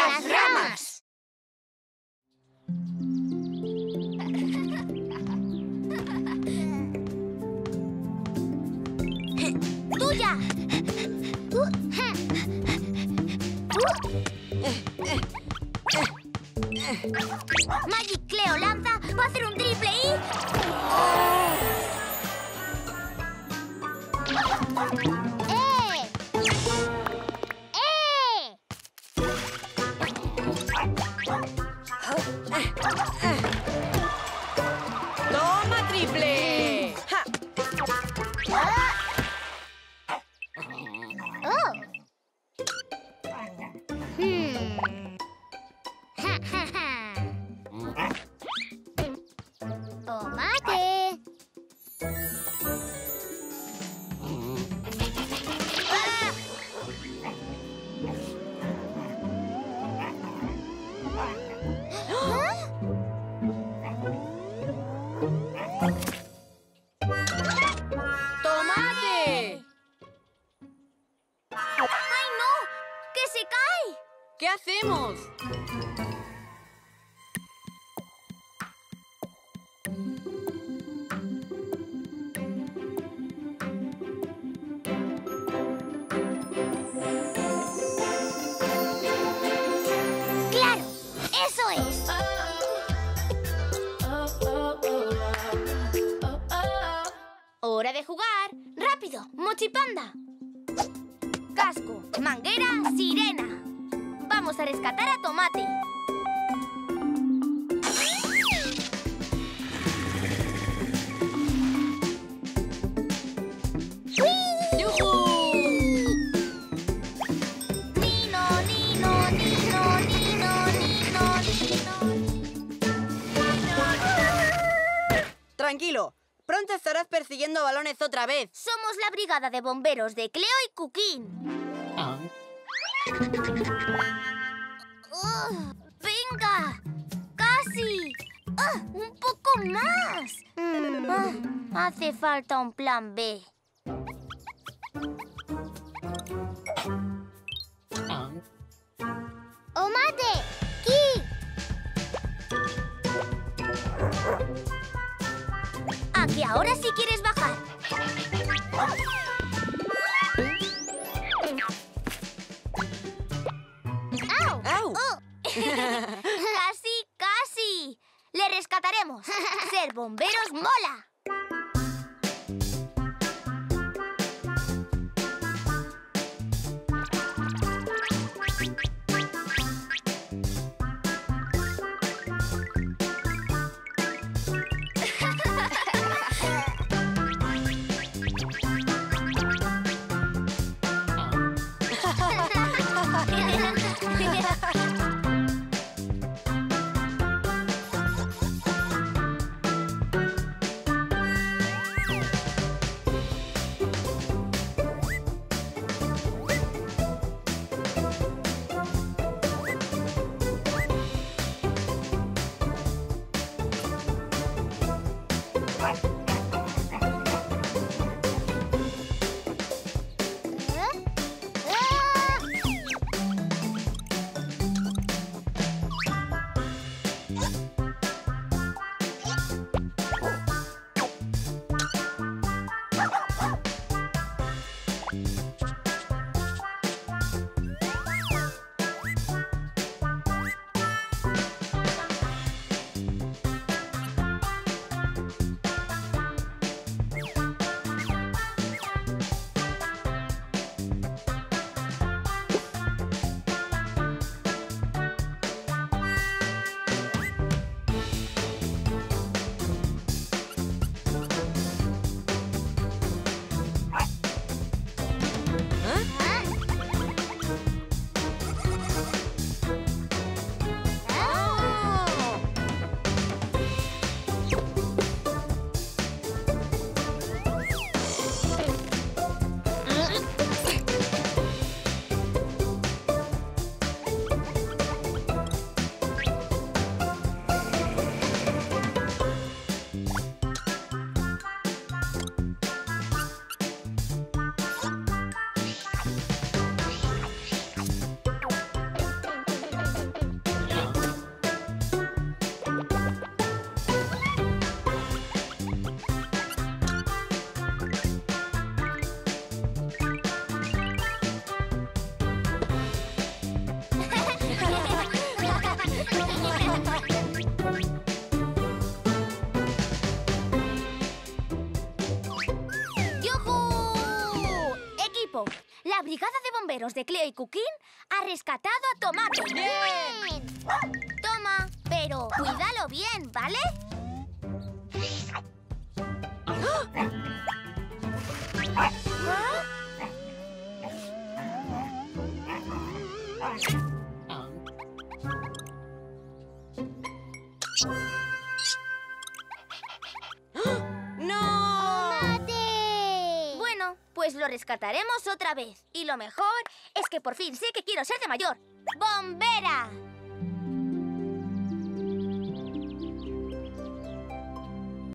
las ramas! ¡Tuya! Magic Cleo lanza, va a hacer un triple y... ¡Eh! ¡Toma, triple! ¡Ja! ¡Oh! ¡Tomate! ¡Tomate! ¡Ay, no! ¡Que se cae! ¿Qué hacemos? ¡Claro! ¡Eso es! ¡Hora de jugar! ¡Rápido! ¡Mochipanda! Casco, manguera, sirena. Vamos a rescatar a Tomate. ¡Yujú! Nino, Nino, Nino, Nino, Nino, Nino. Tranquilo, pronto estarás persiguiendo balones otra vez. Somos la brigada de bomberos de Cleo y Cuquín. ¡Venga! ¡Casi! ¡Un poco más! Hace falta un plan B. ¡Tomate! ¡Aquí! Aquí ahora sí quieres bajar. ¡Au! ¡Au! ¡Oh! ¡Casi, casi! ¡Le rescataremos! ¡Ser bomberos mola! brigada de bomberos de Cleo y Cuquín ha rescatado a Tomate. ¡Bien! Toma, pero cuídalo bien, ¿vale? ¡No! ¡Tomate! Bueno, pues lo rescataremos otra vez. Y lo mejor es que por fin sé que quiero ser de mayor. ¡Bombera!